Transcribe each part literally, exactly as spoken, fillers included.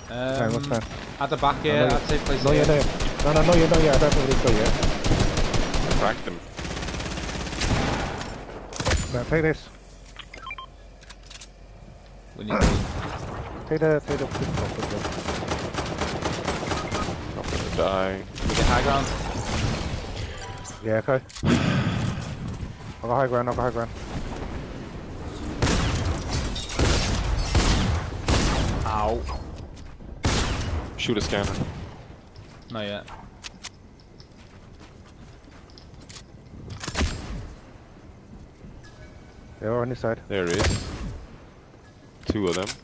Um, what's that? At the back here, no, I'd say place no, here. yeah, no, no, no, yeah, no, yeah, I don't think it's go yet. Crack them. Now, take this. We need to... Take the, take the flip off Not gonna die. We get high ground. Yeah, okay. I'll go high ground, I'll go high ground. Ow. Shoot a scanner. Not yet. They're on this side. There it is. Two of them.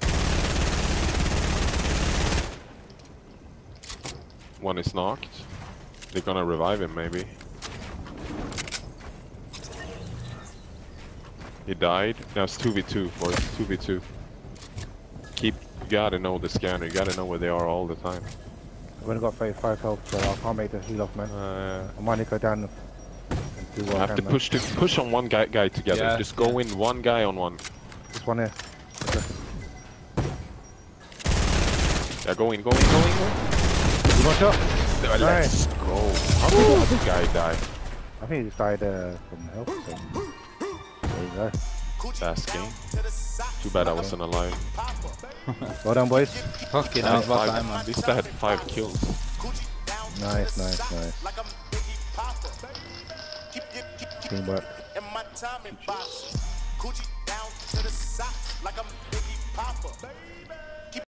One is knocked. They're gonna revive him, maybe. He died. Now it's two v two, boys. two v two. Keep. You gotta know the scanner. You gotta know where they are all the time. I've only got thirty-five health, so I can't make the heal off, man. Uh, I might need to go down and do what I I have can, to man. push to push on one guy guy together. Yeah, Just go yeah. in one guy on one. This one here. Okay. Yeah, go in, go in, go in, go in. You want shot? Let's Nice. go. How did the other guy die? I think he just died uh, from health. So. There you go. Fast game. Too bad I wasn't alive. Well done, boys. Fucking At hell, least about five- time, man. At least I had five kills. Nice, nice, nice. Teamwork. And my time in box. Coochie down to the socks like I'm Iggy Poppa.